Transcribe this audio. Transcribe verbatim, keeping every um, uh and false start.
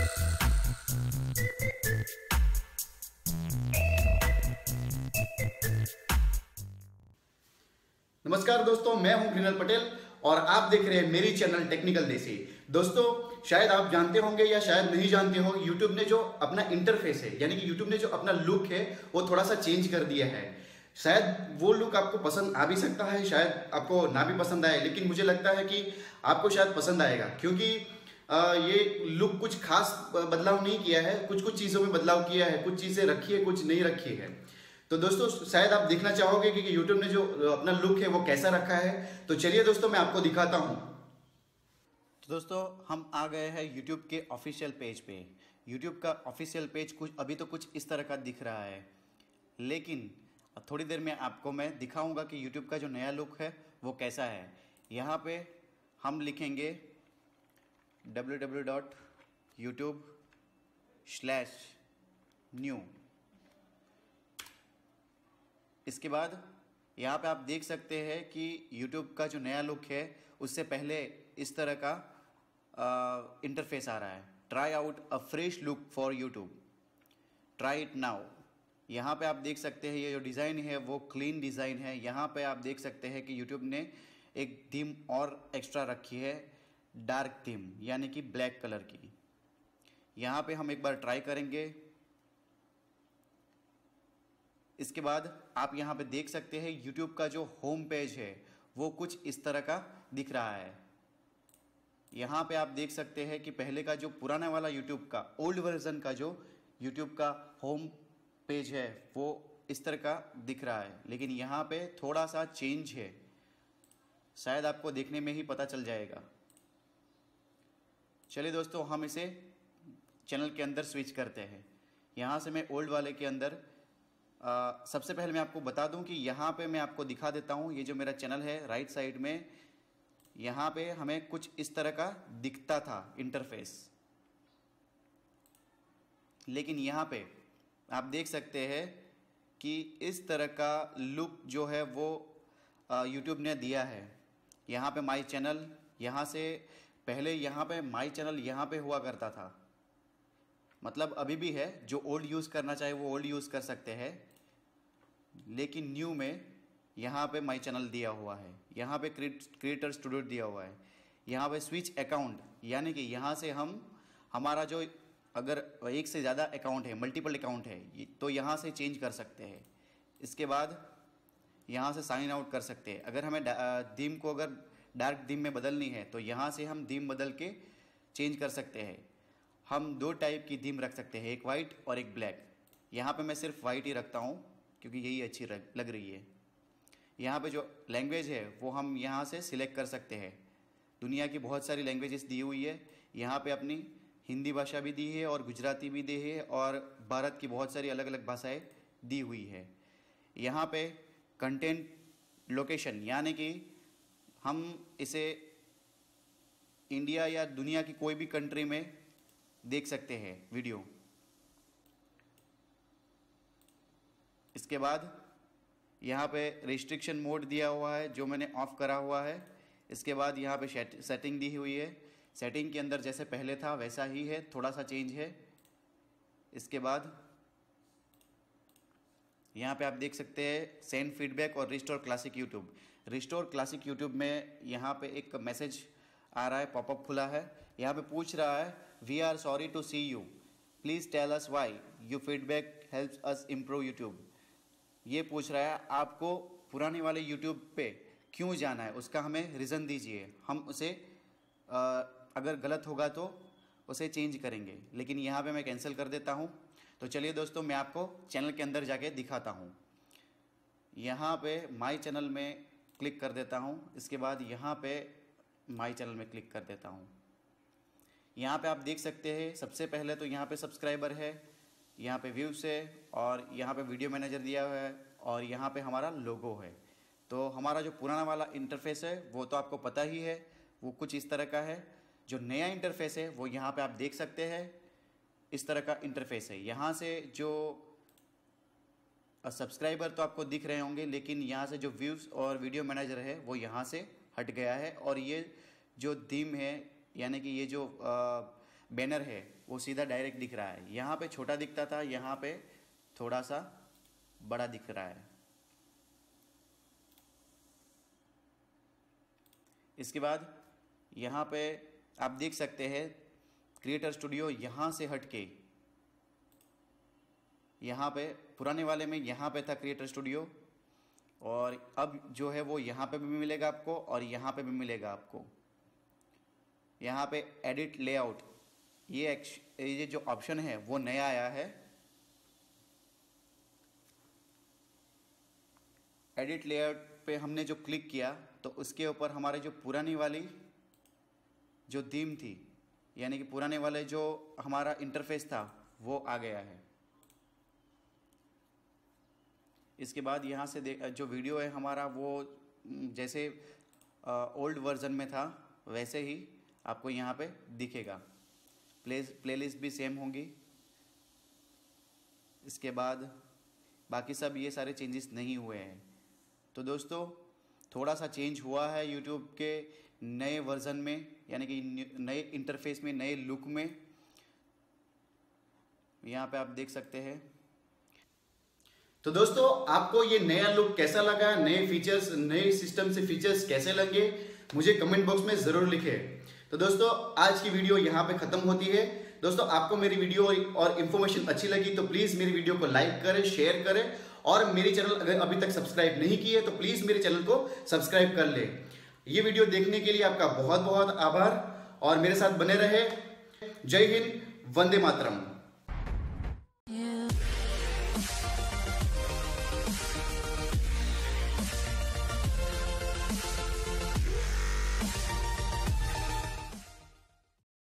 नमस्कार दोस्तों, मैं हूं कृणाल पटेल और आप देख रहे हैं मेरी चैनल टेक्निकल देसी। दोस्तों, शायद आप जानते होंगे या शायद नहीं जानते हो, YouTube ने जो अपना इंटरफेस है, यानी कि YouTube ने जो अपना लुक है वो थोड़ा सा चेंज कर दिया है। शायद वो लुक आपको पसंद आ भी सकता है, शायद आपको ना भी पसंद आए, लेकिन मुझे लगता है कि आपको शायद पसंद आएगा, क्योंकि आ, ये लुक कुछ खास बदलाव नहीं किया है, कुछ कुछ चीज़ों में बदलाव किया है, कुछ चीज़ें रखी है, कुछ नहीं रखी है। तो दोस्तों, शायद आप देखना चाहोगे कि YouTube ने जो अपना लुक है वो कैसा रखा है। तो चलिए दोस्तों, मैं आपको दिखाता हूं। तो दोस्तों, हम आ गए हैं YouTube के ऑफिशियल पेज पे। YouTube का ऑफिशियल पेज कुछ अभी तो कुछ इस तरह का दिख रहा है, लेकिन थोड़ी देर में आपको मैं दिखाऊंगा कि YouTube का जो नया लुक है वो कैसा है। यहाँ पे हम लिखेंगे W W W dot YouTube slash new. इसके बाद यहाँ पे आप देख सकते हैं कि YouTube का जो नया लुक है उससे पहले इस तरह का इंटरफेस आ रहा है। Try out a fresh look for YouTube, try it now. यहाँ पे आप देख सकते हैं ये जो डिज़ाइन है वो क्लीन डिज़ाइन है। यहाँ पे आप देख सकते हैं कि YouTube ने एक थीम और एक्स्ट्रा रखी है, डार्क थीम, यानी कि ब्लैक कलर की। यहाँ पे हम एक बार ट्राई करेंगे। इसके बाद आप यहाँ पे देख सकते हैं YouTube का जो होम पेज है वो कुछ इस तरह का दिख रहा है। यहाँ पे आप देख सकते हैं कि पहले का जो पुराना वाला YouTube का ओल्ड वर्जन का जो YouTube का होम पेज है वो इस तरह का दिख रहा है, लेकिन यहाँ पे थोड़ा सा चेंज है, शायद आपको देखने में ही पता चल जाएगा। चलिए दोस्तों, हम इसे चैनल के अंदर स्विच करते हैं। यहाँ से मैं ओल्ड वाले के अंदर आ, सबसे पहले मैं आपको बता दूं कि यहाँ पे मैं आपको दिखा देता हूँ, ये जो मेरा चैनल है राइट साइड में, यहाँ पे हमें कुछ इस तरह का दिखता था इंटरफेस, लेकिन यहाँ पे आप देख सकते हैं कि इस तरह का लुक जो है वो यूट्यूब ने दिया है। यहाँ पे माई चैनल, यहाँ से पहले यहाँ पे माई चैनल यहाँ पे हुआ करता था, मतलब अभी भी है, जो ओल्ड यूज़ करना चाहे वो ओल्ड यूज़ कर सकते हैं, लेकिन न्यू में यहाँ पे माई चैनल दिया हुआ है, यहाँ पे क्रिएटर स्टूडियो दिया हुआ है, यहाँ पे स्विच अकाउंट, यानी कि यहाँ से हम हमारा जो अगर एक से ज़्यादा अकाउंट है, मल्टीपल अकाउंट है, तो यहाँ से चेंज कर सकते हैं। इसके बाद यहाँ से साइन आउट कर सकते हैं। अगर हमें थीम को अगर डार्क थीम में बदलनी है तो यहाँ से हम थीम बदल के चेंज कर सकते हैं। हम दो टाइप की थीम रख सकते हैं, एक वाइट और एक ब्लैक। यहाँ पे मैं सिर्फ वाइट ही रखता हूँ क्योंकि यही अच्छी लग रही है। यहाँ पे जो लैंग्वेज है वो हम यहाँ से सिलेक्ट कर सकते हैं। दुनिया की बहुत सारी लैंग्वेजेस दी हुई है, यहाँ पे अपनी हिंदी भाषा भी दी है और गुजराती भी दी है और भारत की बहुत सारी अलग अलग भाषाएं दी हुई है। यहाँ पे कंटेंट लोकेशन, यानी कि हम इसे इंडिया या दुनिया की कोई भी कंट्री में देख सकते हैं वीडियो। इसके बाद यहाँ पे रिस्ट्रिक्शन मोड दिया हुआ है जो मैंने ऑफ करा हुआ है। इसके बाद यहाँ पे सेटिंग दी हुई है, सेटिंग के अंदर जैसे पहले था वैसा ही है, थोड़ा सा चेंज है। इसके बाद यहाँ पे आप देख सकते हैं सेंड फीडबैक और restore classic YouTube. Restore classic YouTube में यहाँ पे एक मैसेज आ रहा है, पॉपअप खुला है। यहाँ पे पूछ रहा है we are sorry to see you, please tell us why, you feedback helps us improve YouTube. ये पूछ रहा है आपको पुराने वाले यूट्यूब पे क्यों जाना है, उसका हमें रीज़न दीजिए, हम उसे आ, अगर गलत होगा तो उसे चेंज करेंगे, लेकिन यहाँ पे मैं कैंसिल कर देता हूँ। तो चलिए दोस्तों, मैं आपको चैनल के अंदर जाके दिखाता हूँ। यहाँ पे माई चैनल में क्लिक कर देता हूँ। इसके बाद यहाँ पे माई चैनल में क्लिक कर देता हूँ। यहाँ पे आप देख सकते हैं सबसे पहले तो यहाँ पे सब्सक्राइबर है, यहाँ पे व्यूज़ है और यहाँ पे वीडियो मैनेजर दिया हुआ है और यहाँ पे हमारा लोगो है। तो हमारा जो पुराना वाला इंटरफेस है वो तो आपको पता ही है, वो कुछ इस तरह का है। जो नया इंटरफेस है वो यहाँ पे आप देख सकते हैं, इस तरह का इंटरफेस है। यहाँ से जो सब्सक्राइबर तो आपको दिख रहे होंगे, लेकिन यहाँ से जो व्यूज़ और वीडियो मैनेजर है वो यहाँ से हट गया है। और ये जो थीम है, यानी कि ये जो बैनर है वो सीधा डायरेक्ट दिख रहा है। यहाँ पे छोटा दिखता था, यहाँ पे थोड़ा सा बड़ा दिख रहा है। इसके बाद यहाँ पे आप देख सकते हैं क्रिएटर स्टूडियो यहाँ से हटके, यहाँ पे पुराने वाले में यहाँ पे था क्रिएटर स्टूडियो, और अब जो है वो यहाँ पे भी मिलेगा आपको और यहाँ पे भी मिलेगा आपको। यहाँ पे एडिट लेआउट, ये ये जो ऑप्शन है वो नया आया है। एडिट लेआउट पे हमने जो क्लिक किया तो उसके ऊपर हमारे जो पुरानी वाली जो थीम थी, यानी कि पुराने वाले जो हमारा इंटरफेस था वो आ गया है। इसके बाद यहाँ से देख जो वीडियो है हमारा वो जैसे ओल्ड वर्जन में था वैसे ही आपको यहाँ पे दिखेगा। प्ले प्लेलिस्ट भी सेम होंगी। इसके बाद बाकी सब ये सारे चेंजेस नहीं हुए हैं। तो दोस्तों थोड़ा सा चेंज हुआ है यूट्यूब के नए वर्जन में, यानी कि नए इंटरफेस में, नए लुक में। यहाँ पे आप देख सकते हैं। तो दोस्तों आपको ये नया लुक कैसा लगा, नए फीचर्स, नए सिस्टम से फीचर्स कैसे लगे, मुझे कमेंट बॉक्स में जरूर लिखें। तो दोस्तों आज की वीडियो यहाँ पे खत्म होती है। दोस्तों आपको मेरी वीडियो और इन्फॉर्मेशन अच्छी लगी तो प्लीज मेरी वीडियो को लाइक करें, शेयर करें, और मेरी चैनल अगर अभी तक सब्सक्राइब नहीं की है तो प्लीज मेरे चैनल को सब्सक्राइब कर ले। ये वीडियो देखने के लिए आपका बहुत बहुत आभार और मेरे साथ बने रहे। जय हिंद, वंदे मातरम।